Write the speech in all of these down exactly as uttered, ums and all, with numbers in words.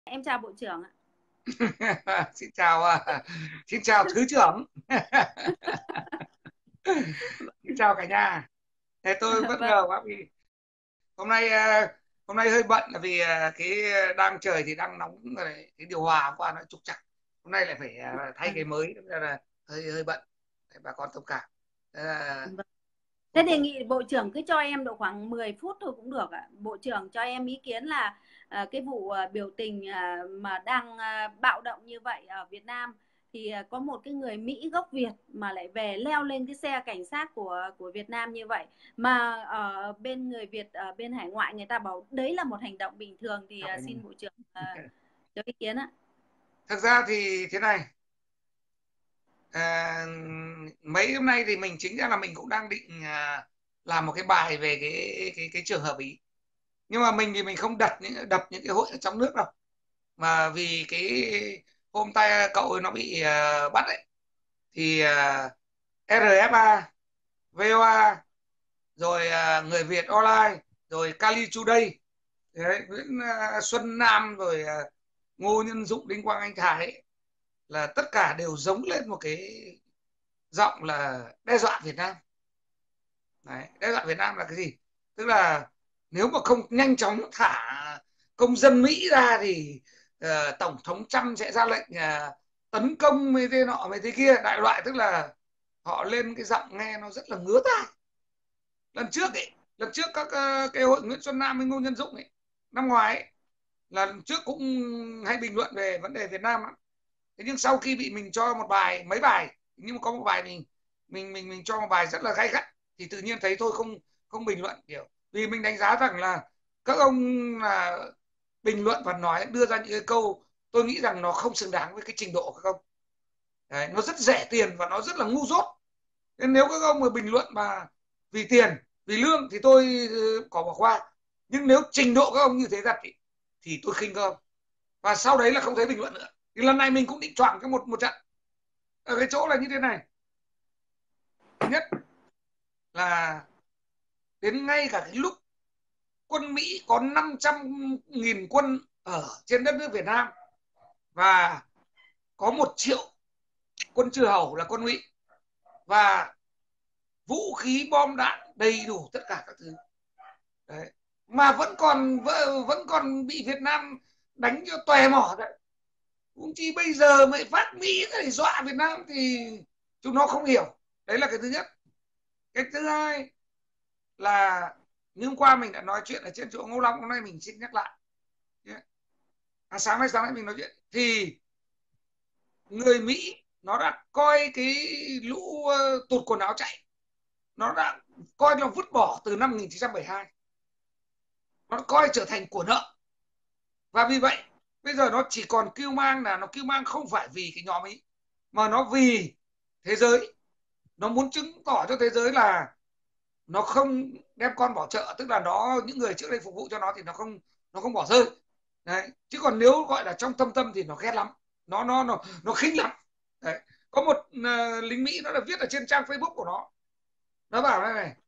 Em chào Bộ trưởng ạ. Xin chào à, xin chào thứ trưởng. Xin chào cả nhà. Thế tôi bất Vâng, ngờ quá vì hôm nay à, hôm nay hơi bận là vì à, cái đang trời thì đang nóng rồi đấy. Cái điều hòa hôm qua nó trục trặc, hôm nay lại phải à, thay cái vâng, mới, nên là hơi hơi bận. Đấy, bà con thông cảm. Thế là vâng. Thế cũng đề cũng nghị Bộ trưởng cứ cho em độ khoảng mười phút thôi cũng được ạ. Bộ trưởng cho em ý kiến là à, cái vụ à, biểu tình à, mà đang à, bạo động như vậy ở Việt Nam thì à, có một cái người Mỹ gốc Việt mà lại về leo lên cái xe cảnh sát của của Việt Nam như vậy, mà ở bên người Việt ở bên hải ngoại người ta bảo đấy là một hành động bình thường, thì gặp à, anh. xin Bộ trưởng à, cho ý kiến ạ. Thực ra thì thế này, à, mấy hôm nay thì mình chính ra là mình cũng đang định à, làm một cái bài về cái cái cái trường hợp ý, nhưng mà mình thì mình không đặt những đập những cái hội ở trong nước đâu, mà vì cái hôm tay cậu ấy nó bị ờ, bắt ấy, thì uh, rờ ép a, vê o a, rồi ờ, người Việt Online, rồi Kali Today, đấy, Nguyễn ờ, Xuân Nam, rồi ờ, Ngô Nhân Dụng, Đinh Quang Anh Thái ấy, là tất cả đều giống lên một cái giọng là đe dọa Việt Nam. Đấy, đe dọa Việt Nam là cái gì? Tức là nếu mà không nhanh chóng thả công dân Mỹ ra thì ờ, tổng thống Trump sẽ ra lệnh ờ, tấn công mấy thế nọ mấy thế kia đại loại, tức là họ lên cái giọng nghe nó rất là ngứa tai. Lần trước ấy, lần trước các ờ, cái hội Nguyễn Xuân Nam với Ngô Nhân Dụng ấy, năm ngoái ấy, là lần trước cũng hay bình luận về vấn đề Việt Nam lắm. Thế nhưng sau khi bị mình cho một bài, mấy bài, nhưng mà có một bài mình mình mình mình cho một bài rất là gay gắt, thì tự nhiên thấy thôi không không bình luận, kiểu vì mình đánh giá rằng là các ông là bình luận và nói đưa ra những cái câu tôi nghĩ rằng nó không xứng đáng với cái trình độ của các ông. Đấy, nó rất rẻ tiền và nó rất là ngu dốt. Nên nếu các ông mà bình luận mà vì tiền, vì lương thì tôi ừ, có bỏ qua, nhưng nếu trình độ các ông như thế thật ý, thì tôi khinh các ông, và sau đấy là không thấy bình luận nữa. Thì lần này mình cũng định chọn cái một một trận ở cái chỗ là như thế này. Thứ nhất là đến ngay cả cái lúc quân Mỹ có năm trăm nghìn quân ở trên đất nước Việt Nam, và có một triệu quân chư hầu là quân Mỹ, và vũ khí bom đạn đầy đủ tất cả các thứ. Đấy, mà vẫn còn vẫn còn bị Việt Nam đánh cho tòe mỏ đấy. Cũng chỉ bây giờ mày phát Mỹ để dọa Việt Nam thì chúng nó không hiểu. Đấy là cái thứ nhất. Cái thứ hai là như hôm qua mình đã nói chuyện ở trên chỗ Ngô Long, hôm nay mình xin nhắc lại. À, sáng nay sáng nay mình nói chuyện thì người Mỹ nó đã coi cái lũ uh, tụt quần áo chạy, nó đã coi nó vứt bỏ từ năm một nghìn chín trăm bảy mươi hai, nó coi trở thành của nợ. Và vì vậy bây giờ nó chỉ còn kêu mang, là nó kêu mang không phải vì cái nhóm ấy, mà nó vì thế giới. Nó muốn chứng tỏ cho thế giới là nó không đem con bỏ chợ, tức là nó những người trước đây phục vụ cho nó thì nó không nó không bỏ rơi. Đấy, chứ còn nếu gọi là trong tâm tâm thì nó ghét lắm, nó nó nó nó khinh lắm. Đấy, có một uh, lính Mỹ nó đã viết ở trên trang Facebook của nó nó bảo này này: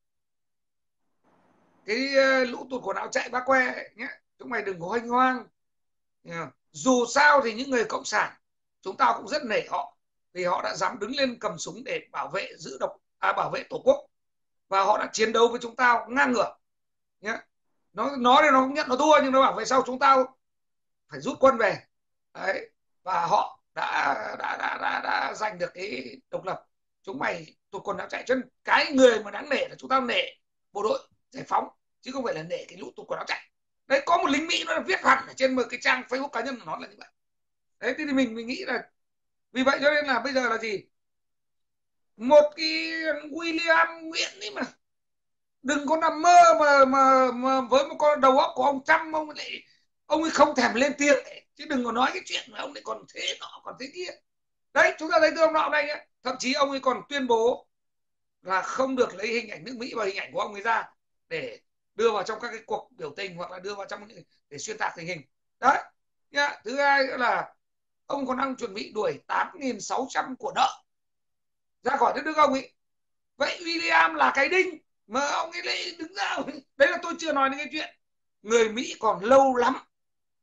cái uh, lũ tụt quần áo chạy bác que nhé, chúng mày đừng có hoanh hoang. Yeah. Dù sao thì những người cộng sản chúng ta cũng rất nể họ, vì họ đã dám đứng lên cầm súng để bảo vệ giữ độc à, bảo vệ tổ quốc, và họ đã chiến đấu với chúng ta ngang ngửa nhé. nó nó thì nó không nhận nó thua, nhưng nó bảo về sau chúng ta phải rút quân về. Đấy, và họ đã đã đã đã, đã giành được cái độc lập. Chúng mày tụt quần áo chạy, cho nên cái người mà đáng nể là chúng ta nể bộ đội giải phóng, chứ không phải là nể cái lũ tụt quần áo chạy. Đấy, có một lính Mỹ nó viết hẳn ở trên một cái trang Facebook cá nhân của nó là như vậy. Đấy, thì mình mình nghĩ là vì vậy cho nên là bây giờ là gì, một cái William Nguyễn ấy mà đừng có nằm mơ mà mà, mà với một con đầu óc của ông Trump, ông lại ông ấy không thèm lên tiếng ấy. Chứ đừng có nói cái chuyện mà ông lại còn thế nọ còn thế kia. Đấy, chúng ta thấy từ ông nọ đây nhé, thậm chí ông ấy còn tuyên bố là không được lấy hình ảnh nước Mỹ và hình ảnh của ông ấy ra để đưa vào trong các cái cuộc biểu tình, hoặc là đưa vào trong những để xuyên tạc tình hình. Đấy nhá. Thứ hai nữa là ông còn đang chuẩn bị đuổi tám nghìn sáu trăm của nợ ra khỏi đất nước ông ấy. Vậy William là cái đinh mà ông ấy lại đứng ra. Đấy là tôi chưa nói đến cái chuyện người Mỹ còn lâu lắm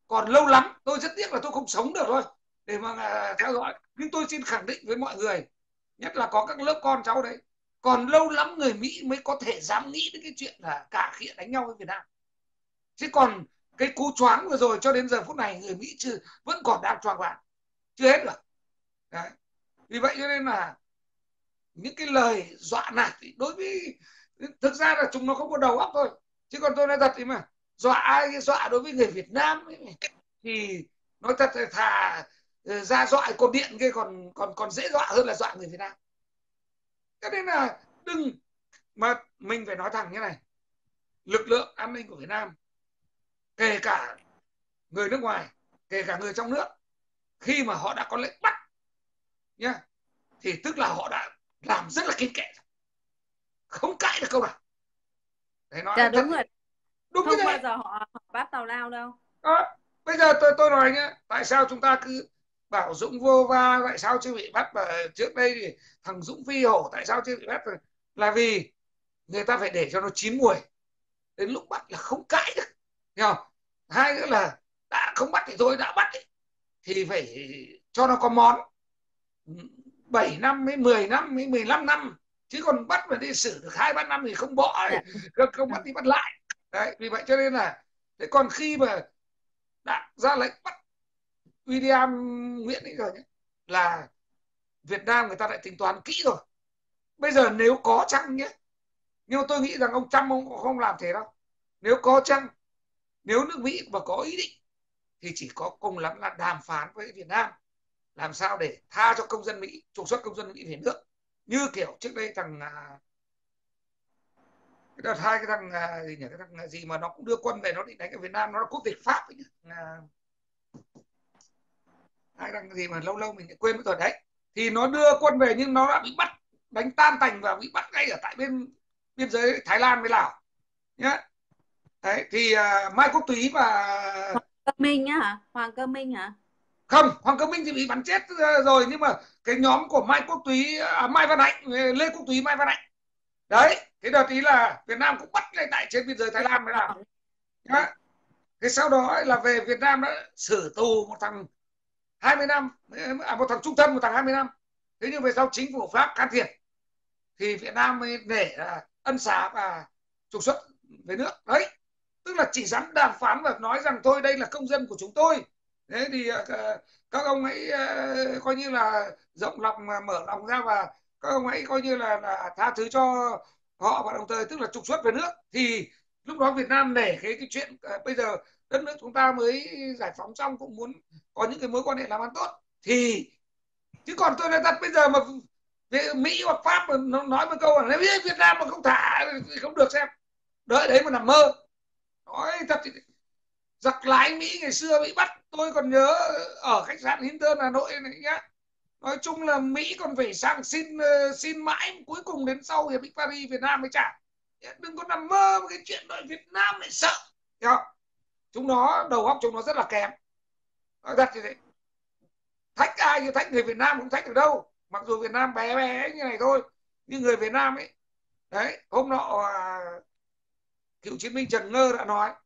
còn lâu lắm, tôi rất tiếc là tôi không sống được thôi để mà uh, theo dõi, nhưng tôi xin khẳng định với mọi người, nhất là có các lớp con cháu đấy, còn lâu lắm người Mỹ mới có thể dám nghĩ đến cái chuyện là cà khịa đánh nhau với Việt Nam. Chứ còn cái cú choáng vừa rồi cho đến giờ phút này người Mỹ chưa vẫn còn đang choáng váng, chưa hết được. Đấy. Vì vậy cho nên là những cái lời dọa nạt thì đối với, thực ra là chúng nó không có đầu óc thôi, chứ còn tôi nói thật thì mà dọa ai, dọa đối với người Việt Nam ấy, thì nói thật là thà ra dọa cột điện kia còn còn còn dễ dọa hơn là dọa người Việt Nam. Cho nên là đừng, mà mình phải nói thẳng như này, lực lượng an ninh của Việt Nam, kể cả người nước ngoài, kể cả người trong nước, khi mà họ đã có lệnh bắt nhá, thì tức là họ đã làm rất là kín kẽ, không cãi được câu nào. Để nói Dạ, thật, đúng rồi, đúng không như bao thế. giờ họ, họ bắt tào lao đâu. Đó. Bây giờ tôi tôi nói nhé, tại sao chúng ta cứ bảo Dũng vô va, tại sao chưa bị bắt, và trước đây thì thằng Dũng Phi Hổ tại sao chưa bị bắt, là vì người ta phải để cho nó chín mùi, đến lúc bắt là không cãi được, hiểu không? Hai nữa là đã không bắt thì thôi, đã bắt ấy, thì phải cho nó có món, bảy năm mấy mười năm mấy mười lăm năm, chứ còn bắt mà đi xử được hai ba năm thì không bỏ, Dạ. không, không bắt thì bắt lại. Đấy, vì vậy cho nên là, thế còn khi mà đã ra lệnh bắt William Nguyễn ấy rồi nhé, là Việt Nam người ta lại tính toán kỹ rồi. Bây giờ nếu có chăng nhé, nhưng mà tôi nghĩ rằng ông Trump ông không làm thế đâu. Nếu có chăng, nếu nước Mỹ mà có ý định thì chỉ có cùng lắm là đàm phán với Việt Nam làm sao để tha cho công dân Mỹ, trục xuất công dân Mỹ về nước, như kiểu trước đây thằng cái đợt hai cái thằng gì nhỉ, cái thằng gì mà nó cũng đưa quân về, nó định đánh ở Việt Nam, nó là quốc tịch Pháp ấy nhỉ. Hai thằng gì mà lâu lâu mình lại quên mất rồi đấy, thì nó đưa quân về nhưng nó đã bị bắt, đánh tan tành và bị bắt ngay ở tại bên biên giới Thái Lan với Lào nhá. Đấy thì uh, Mai Quốc Túy và Hoàng Cơ Minh á hả? Hoàng Cơ Minh hả? Không, Hoàng Cơ Minh thì bị bắn chết rồi, nhưng mà cái nhóm của Mai Quốc Túy, à, Mai Văn Hạnh, Lê Quốc Túy, Mai Văn Hạnh đấy, cái đợt ý là Việt Nam cũng bắt ngay tại trên biên giới Thái Lan với Lào nhá. Thế sau đó là về Việt Nam đã xử tù một thằng hai mươi năm, à, một thằng trung thân, một thằng hai mươi năm. Thế nhưng về sau chính phủ Pháp can thiệp thì Việt Nam mới để là ân xá và trục xuất về nước. Đấy, tức là chỉ dám đàm phán và nói rằng thôi đây là công dân của chúng tôi. Thế thì uh, các ông ấy uh, coi như là rộng lòng, mở lòng ra, và các ông ấy coi như là, là tha thứ cho họ, và đồng thời tức là trục xuất về nước. Thì lúc đó Việt Nam để cái cái chuyện uh, bây giờ đất nước chúng ta mới giải phóng xong cũng muốn có những cái mối quan hệ làm ăn tốt. Thì chứ còn tôi nói thật, bây giờ mà Mỹ hoặc Pháp mà nó nói một câu là nếu Việt Nam mà không thả thì không được, xem đợi đấy mà nằm mơ. Nói thật thì giặc lái Mỹ ngày xưa bị bắt, tôi còn nhớ ở khách sạn Hilton Hà Nội này nhá. Nói chung là Mỹ còn phải sang xin xin mãi, cuối cùng đến sau hiệp định Paris Việt Nam mới trả. Đừng có nằm mơ một cái chuyện đợi Việt Nam lại sợ. Hiểu không? Chúng nó đầu óc chúng nó rất là kém. Nói thật như thế. Thách ai như thách người Việt Nam không thách được đâu. Mặc dù Việt Nam bé bé như này thôi, nhưng người Việt Nam ấy, đấy, hôm nọ à, cựu chiến binh Trần Ngơ đã nói,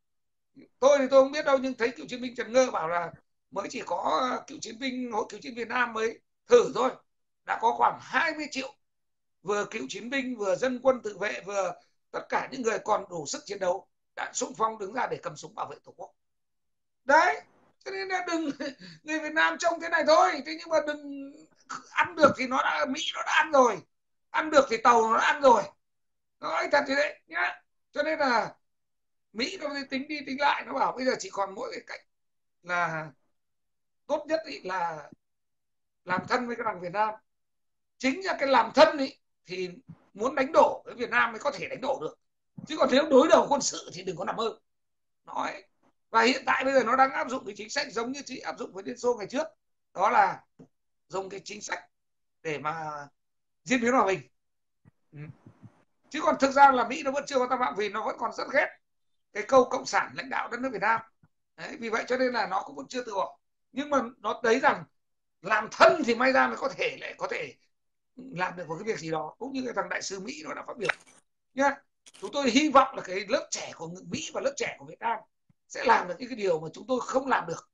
tôi thì tôi không biết đâu, nhưng thấy cựu chiến binh Trần Ngơ bảo là mới chỉ có cựu chiến binh hội cựu chiến Việt Nam mới thử thôi, đã có khoảng hai mươi triệu vừa cựu chiến binh, vừa dân quân tự vệ, vừa tất cả những người còn đủ sức chiến đấu đã xung phong đứng ra để cầm súng bảo vệ Tổ quốc. Đấy, cho nên là đừng, người Việt Nam trông thế này thôi, thế nhưng mà đừng ăn được thì nó đã, Mỹ nó đã ăn rồi, ăn được thì tàu nó đã ăn rồi. Nói thật thế đấy nhá. Cho nên là Mỹ nó tính đi tính lại, nó bảo bây giờ chỉ còn mỗi cái cách là tốt nhất ý là làm thân với cái thằng Việt Nam. Chính là cái làm thân ý thì muốn đánh đổ cái Việt Nam mới có thể đánh đổ được, chứ còn nếu đối đầu quân sự thì đừng có nằm mơ. Nói, và hiện tại bây giờ nó đang áp dụng cái chính sách giống như chị áp dụng với Liên Xô ngày trước, đó là dùng cái chính sách để mà diễn biến hòa bình. Ừ. Chứ còn thực ra là Mỹ nó vẫn chưa có tham vọng, vì nó vẫn còn rất ghét cái câu cộng sản lãnh đạo đất nước Việt Nam. Đấy, vì vậy cho nên là nó cũng vẫn chưa từ bỏ. Nhưng mà nó thấy rằng làm thân thì may ra mới có thể lại có thể làm được một cái việc gì đó, cũng như cái thằng đại sứ Mỹ nó đã phát biểu nhá. Chúng tôi hy vọng là cái lớp trẻ của Mỹ và lớp trẻ của Việt Nam sẽ làm được những cái điều mà chúng tôi không làm được.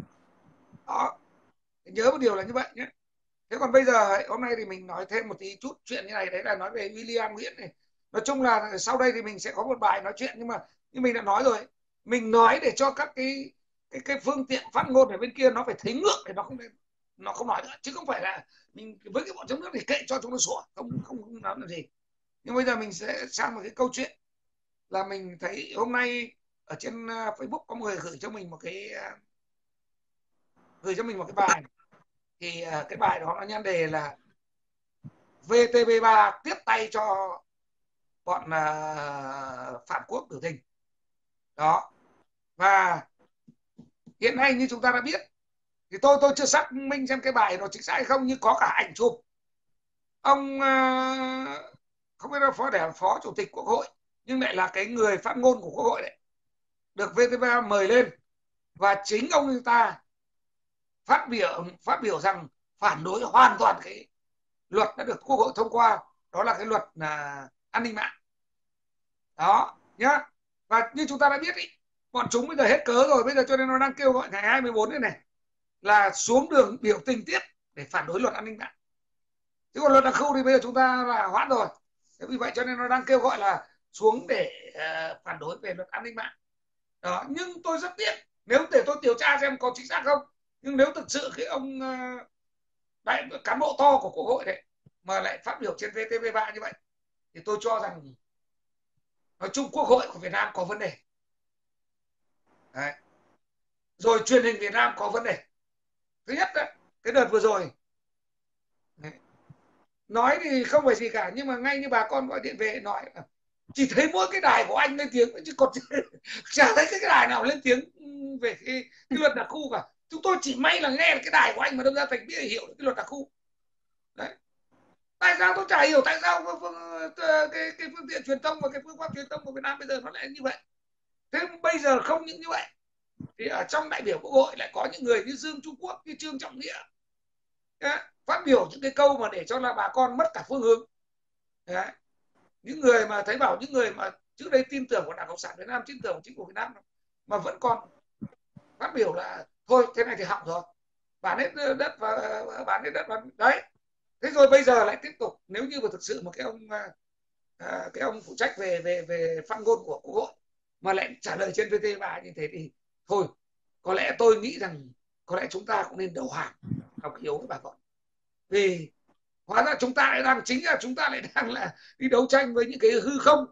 Đó, nhớ một điều là như vậy nhé. Thế còn bây giờ hôm nay thì mình nói thêm một tí chút chuyện như này, đấy là nói về William Nguyễn này. Nói chung là sau đây thì mình sẽ có một bài nói chuyện, nhưng mà như mình đã nói rồi, mình nói để cho các cái cái cái phương tiện phát ngôn ở bên kia nó phải thấy ngược để nó không nó không nói nữa, chứ không phải là mình với cái bọn trong nước thì kệ cho chúng nó sủa, không không không nói làm gì. Nhưng bây giờ mình sẽ sang một cái câu chuyện là mình thấy hôm nay ở trên Facebook có một người gửi cho mình một cái gửi cho mình một cái bài. Thì cái bài đó nó nhan đề là vê tê vê ba tiếp tay cho bọn uh, Phạm Quốc biểu tình đó. Và hiện nay như chúng ta đã biết, thì tôi tôi chưa xác minh xem cái bài nó chính xác hay không, nhưng có cả ảnh chụp ông uh, không biết là phó để phó chủ tịch Quốc hội, nhưng lại là cái người phát ngôn của Quốc hội đấy, được vê tê vê ba mời lên, và chính ông ta phát biểu phát biểu rằng phản đối hoàn toàn cái luật đã được Quốc hội thông qua, đó là cái luật là an ninh mạng đó nhá. Và như chúng ta đã biết ý, bọn chúng bây giờ hết cớ rồi, bây giờ cho nên nó đang kêu gọi ngày hai mươi bốn này này là xuống đường biểu tình tiếp để phản đối luật an ninh mạng. Chứ còn luật đặc khu thì bây giờ chúng ta là hoãn rồi, thế vì vậy cho nên nó đang kêu gọi là xuống để uh, phản đối về luật an ninh mạng đó. Nhưng tôi rất tiếc, nếu để tôi điều tra xem có chính xác không, nhưng nếu thực sự cái ông uh, đại cán bộ to của Quốc hội đấy mà lại phát biểu trên vê tê vê ba như vậy, thì tôi cho rằng nói chung Quốc hội của Việt Nam có vấn đề đấy. Rồi truyền hình Việt Nam có vấn đề. Thứ nhất đấy, cái đợt vừa rồi đấy, nói thì không phải gì cả, nhưng mà ngay như bà con gọi điện về nói chỉ thấy mỗi cái đài của anh lên tiếng, chứ còn chả thấy cái đài nào lên tiếng về cái, cái luật đặc khu cả. Chúng tôi chỉ may là nghe cái đài của anh mà đâm ra thành biết hiểu được cái luật đặc khu đấy. Tại sao tôi chả hiểu tại sao cái cái phương tiện truyền thông và cái phương pháp truyền thông của Việt Nam bây giờ nó lại như vậy. Thế bây giờ không những như vậy, thì ở trong đại biểu Quốc hội lại có những người như Dương Trung Quốc, như Trương Trọng Nghĩa đấy, phát biểu những cái câu mà để cho là bà con mất cả phương hướng đấy. Những người mà thấy bảo những người mà trước đây tin tưởng của Đảng Cộng sản Việt Nam, tin tưởng của chính phủ Việt Nam mà vẫn còn phát biểu là thôi thế này thì hỏng rồi, bán hết đất và bán hết đất và đấy. Thế rồi bây giờ lại tiếp tục, nếu như mà thực sự một cái ông à, cái ông phụ trách về về về phát ngôn của Quốc hội mà lại trả lời trên vê tê ba như thế thì thôi, có lẽ tôi nghĩ rằng có lẽ chúng ta cũng nên đầu hàng học hiếu với bà con, vì hóa ra chúng ta lại đang chính là chúng ta lại đang là đi đấu tranh với những cái hư không.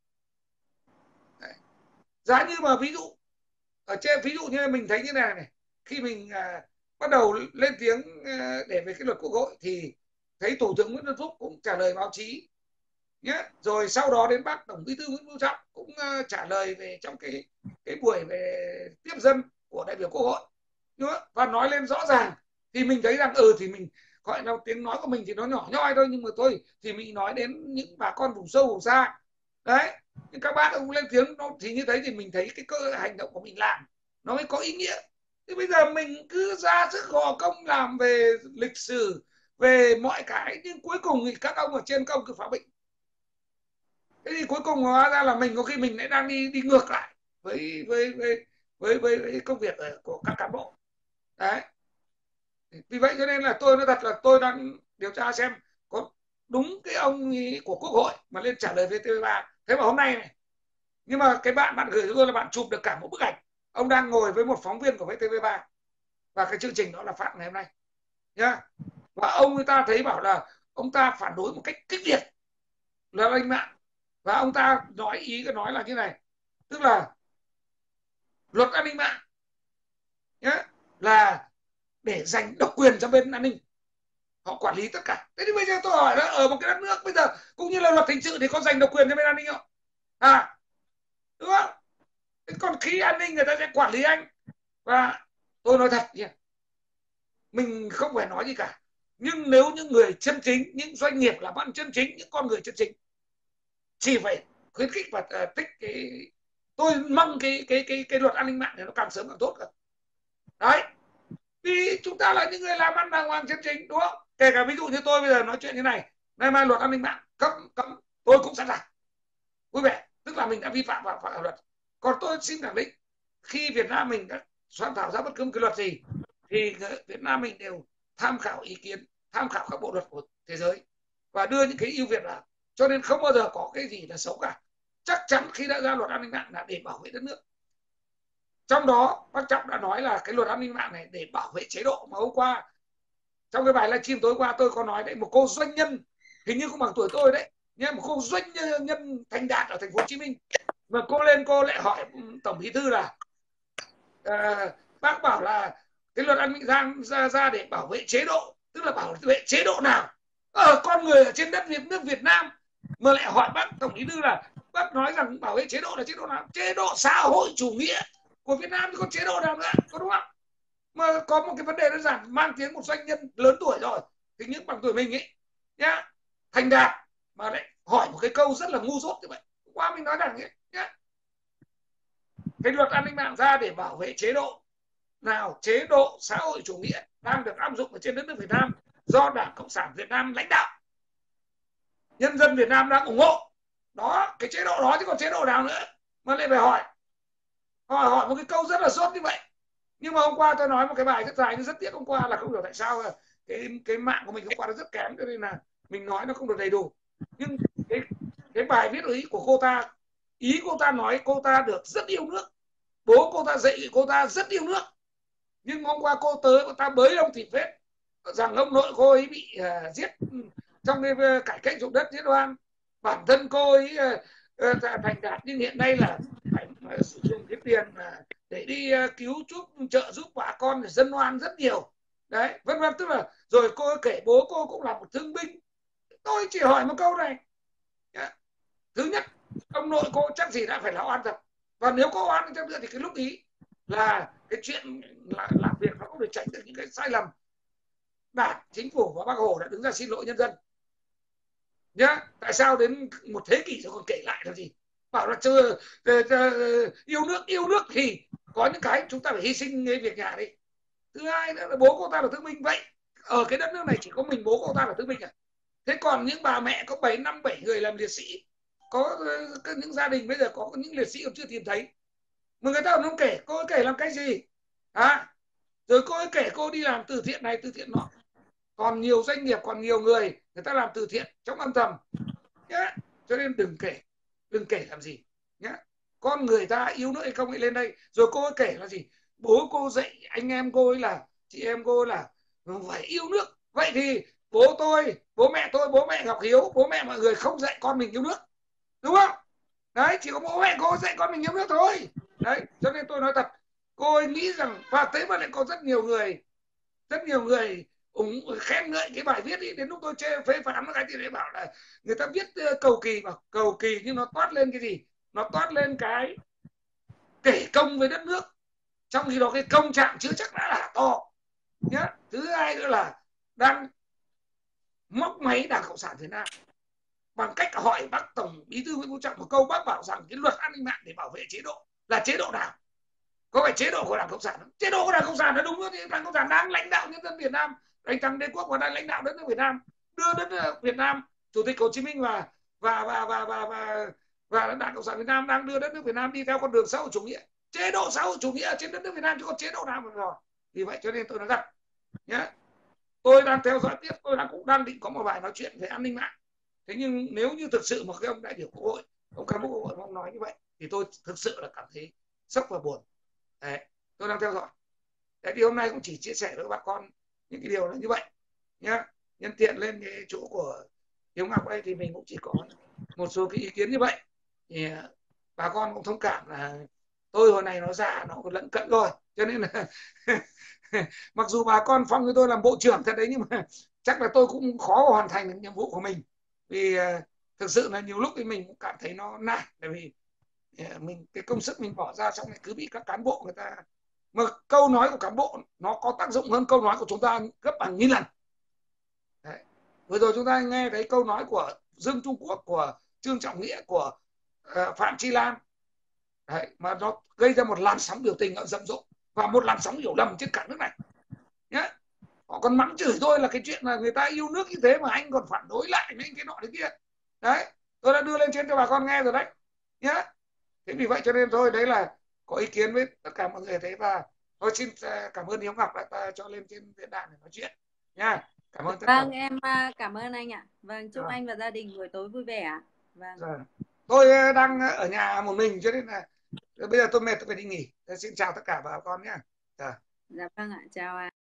Đấy. Giá như mà ví dụ ở trên, ví dụ như mình thấy như này này, khi mình à, bắt đầu lên tiếng à, để về cái luật Quốc hội thì thấy Thủ tướng Nguyễn Xuân Phúc cũng trả lời báo chí nhé, rồi sau đó đến bác Tổng Bí thư Nguyễn Phú Trọng cũng uh, trả lời về trong cái cái buổi về tiếp dân của đại biểu Quốc hội nữa, và nói lên rõ ràng, thì mình thấy rằng ừ thì mình gọi là tiếng nói của mình thì nó nhỏ nhoi thôi, nhưng mà thôi thì mình nói đến những bà con vùng sâu vùng xa đấy. Nhưng các bác cũng lên tiếng nó thì như thế, thì mình thấy cái cơ hành động của mình làm nó mới có ý nghĩa. Thì bây giờ mình cứ ra sức gò công làm về lịch sử, về mọi cái, nhưng cuối cùng thì các ông ở trên công cứ phá bệnh. Thế thì cuối cùng hóa ra là mình có khi mình lại đang đi đi ngược lại với với với với, với, với công việc của các cán bộ đấy. Vì vậy cho nên là tôi nói thật là tôi đang điều tra xem có đúng cái ông của Quốc hội mà lên trả lời vê tê vê ba. Thế mà hôm nay này, nhưng mà cái bạn bạn gửi cho tôi là bạn chụp được cả một bức ảnh ông đang ngồi với một phóng viên của vê tê vê ba, và cái chương trình đó là phát ngày hôm nay nhá. Và ông người ta thấy bảo là ông ta phản đối một cách kịch liệt là an mạng, và ông ta nói ý cái nói là như này, tức là luật an ninh mạng nhé là để dành độc quyền cho bên an ninh, họ quản lý tất cả. Thế thì bây giờ tôi hỏi là ở một cái đất nước bây giờ cũng như là luật hình sự thì có dành độc quyền cho bên an ninh không à, đúng không? Thế còn khi an ninh người ta sẽ quản lý anh. Và tôi nói thật nhé, mình không phải nói gì cả, nhưng nếu những người chân chính, những doanh nghiệp làm ăn chân chính, những con người chân chính chỉ phải khuyến khích và uh, tích cái, tôi mong cái cái cái cái luật an ninh mạng này nó càng sớm càng tốt cả đấy. Vì chúng ta là những người làm ăn đàng hoàng chân chính, đúng không? Kể cả ví dụ như tôi bây giờ nói chuyện như này, nay mai luật an ninh mạng cấm cấm tôi cũng sẵn sàng vui vẻ, tức là mình đã vi phạm vào pháp luật. Còn tôi xin khẳng định khi Việt Nam mình đã soạn thảo ra bất cứ một cái luật gì thì Việt Nam mình đều tham khảo ý kiến, tham khảo các bộ luật của thế giới và đưa những cái ưu việt vào, cho nên không bao giờ có cái gì là xấu cả. Chắc chắn khi đã ra luật an ninh mạng là để bảo vệ đất nước. Trong đó bác Trọng đã nói là cái luật an ninh mạng này để bảo vệ chế độ, mà hôm qua trong cái bài livestream tối qua tôi có nói đấy, một cô doanh nhân hình như cũng bằng tuổi tôi đấy nhé, một cô doanh nhân thành đạt ở thành phố Hồ Chí Minh, mà cô lên cô lại hỏi Tổng Bí thư là à, bác bảo là cái luật an ninh ra, ra ra để bảo vệ chế độ, tức là bảo vệ chế độ nào ở con người ở trên đất Việt nước Việt Nam, mà lại hỏi bác Tổng Bí thư là bác nói rằng bảo vệ chế độ là chế độ nào? Chế độ xã hội chủ nghĩa của Việt Nam thì có chế độ nào nữa, có đúng không? Mà có một cái vấn đề đơn giản, mang tiếng một doanh nhân lớn tuổi rồi, thì những bằng tuổi mình ấy nhá, thành đạt, mà lại hỏi một cái câu rất là ngu dốt như vậy. Qua mình nói rằng ấy nhá, cái luật an ninh mạng ra để bảo vệ chế độ nào? Chế độ xã hội chủ nghĩa đang được áp dụng ở trên đất nước Việt Nam do Đảng Cộng sản Việt Nam lãnh đạo, nhân dân Việt Nam đang ủng hộ. Đó, cái chế độ đó chứ còn chế độ nào nữa mà lại phải hỏi hỏi hỏi một cái câu rất là dốt như vậy. Nhưng mà hôm qua tôi nói một cái bài rất dài, nhưng rất tiếc hôm qua là không hiểu tại sao cái cái mạng của mình hôm qua nó rất kém, cho nên là mình nói nó không được đầy đủ. Nhưng cái cái bài viết ý của cô ta, ý cô ta nói cô ta được rất yêu nước, bố cô ta dạy cô ta rất yêu nước, nhưng hôm qua cô tới cô ta bới ông thịt phết rằng ông nội cô ấy bị uh, giết trong cái uh, cải cách ruộng đất, giết oan, bản thân cô ấy uh, uh, thành đạt, nhưng hiện nay là phải uh, sử dụng cái tiền uh, để đi uh, cứu giúp trợ giúp bà con để dân oan rất nhiều đấy, vân vân. Tức là rồi cô ấy kể bố cô cũng là một thương binh. Tôi chỉ hỏi một câu này, thứ nhất, ông nội cô chắc gì đã phải là oan thật, và nếu có oan thì nữa thì cái lúc ý là cái chuyện là làm việc nó không được tránh được những cái sai lầm. Đảng, chính phủ và bác Hồ đã đứng ra xin lỗi nhân dân nhá. Tại sao đến một thế kỷ rồi còn kể lại làm gì? Bảo là chưa yêu nước, yêu nước thì có những cái chúng ta phải hy sinh cái việc nhà đi. Thứ hai nữa là bố cô ta là thương binh, vậy ở cái đất nước này chỉ có mình bố cô ta là thương binh à? Thế còn những bà mẹ có bảy năm bảy người làm liệt sĩ, có, có những gia đình bây giờ có những liệt sĩ còn chưa tìm thấy, mà người ta còn không kể. Cô ấy kể làm cái gì à? Rồi cô ấy kể cô đi làm từ thiện này từ thiện nọ, còn nhiều doanh nghiệp, còn nhiều người người ta làm từ thiện trong âm thầm nhá. Cho nên đừng kể, đừng kể làm gì nhá. Con người ta yêu nước hay không ấy lên đây. Rồi cô ấy kể là gì? Bố cô dạy anh em cô ấy là, chị em cô ấy là phải yêu nước. Vậy thì bố tôi, bố mẹ tôi, bố mẹ Ngọc Hiếu, bố mẹ mọi người không dạy con mình yêu nước, đúng không? Đấy, chỉ có bố mẹ cô dạy con mình yêu nước thôi. Đấy, cho nên tôi nói thật, cô ấy nghĩ rằng, và thế mà lại có rất nhiều người, rất nhiều người ủng khen ngợi cái bài viết ấy. Đến lúc tôi chê phê phán cái thì lại bảo là người ta viết cầu kỳ, mà cầu kỳ nhưng nó toát lên cái gì? Nó toát lên cái kể công với đất nước, trong khi đó cái công trạng chưa chắc đã là to nhá. Thứ hai nữa là đang móc máy Đảng Cộng sản Việt Nam bằng cách hỏi bác Tổng Bí thư Nguyễn Phú Trọng một câu. Bác bảo rằng cái luật an ninh mạng để bảo vệ chế độ là chế độ nào? Có phải chế độ của Đảng Cộng sản không? Chế độ của Đảng Cộng sản là đúng rồi, thì Đảng Cộng sản đang lãnh đạo nhân dân Việt Nam, đánh thắng đế quốc và đang lãnh đạo đất nước Việt Nam, đưa đất nước Việt Nam, Chủ tịch Hồ Chí Minh và và và và và và, và Đảng Cộng sản Việt Nam đang đưa đất nước Việt Nam đi theo con đường xã hội chủ nghĩa, chế độ xã hội chủ nghĩa ở trên đất nước Việt Nam chứ còn chế độ nào mà rồi. Vì vậy cho nên tôi nói thật nhé, tôi đang theo dõi tiếp, tôi đang cũng đang định có một bài nói chuyện về an ninh mạng. Thế nhưng nếu như thực sự mà cái ông đại biểu Quốc hội, ông cán bộ Quốc hội ông nói như vậy thì tôi thực sự là cảm thấy sốc và buồn. Đấy, tôi đang theo dõi. Đấy, thì hôm nay cũng chỉ chia sẻ với bà con những cái điều là như vậy nhá. Nhân tiện lên cái chỗ của Hiếu Ngọc đây thì mình cũng chỉ có một số cái ý kiến như vậy, thì bà con cũng thông cảm là tôi hồi này nó già, nó lẫn cận rồi, cho nên là mặc dù bà con phong cho tôi làm bộ trưởng thật đấy, nhưng mà chắc là tôi cũng khó hoàn thành được nhiệm vụ của mình. Vì uh, thực sự là nhiều lúc thì mình cũng cảm thấy nó nản, bởi vì uh, mình cái công sức mình bỏ ra xong lại cứ bị các cán bộ người ta, mà câu nói của cán bộ nó có tác dụng hơn câu nói của chúng ta gấp hàng nghìn lần. Đấy. Vừa rồi chúng ta nghe thấy câu nói của Dương Trung Quốc, của Trương Trọng Nghĩa, của uh, Phạm Chi Lan. Đấy, mà nó gây ra một làn sóng biểu tình ở rầm rộ và một làn sóng hiểu lầm trên cả nước này nhé. Họ còn mắng chửi tôi là cái chuyện là người ta yêu nước như thế mà anh còn phản đối lại mấy cái nọ thế kia. Đấy, tôi đã đưa lên trên cho bà con nghe rồi đấy nhé. Thế vì vậy cho nên thôi, đấy là có ý kiến với tất cả mọi người thế. Và tôi xin à, cảm ơn Hiếu Ngọc đã ta cho lên trên diễn đàn để nói chuyện nha. Cảm ơn tất cả. Vâng, em à, cảm ơn anh ạ. Vâng, chúc À, anh và gia đình buổi tối vui vẻ ạ. Vâng. rồi. Tôi à, đang ở nhà một mình cho nên là bây giờ tôi mệt, tôi phải đi nghỉ. Tôi xin chào tất cả bà con nhé. Rồi. Dạ vâng ạ, chào ạ.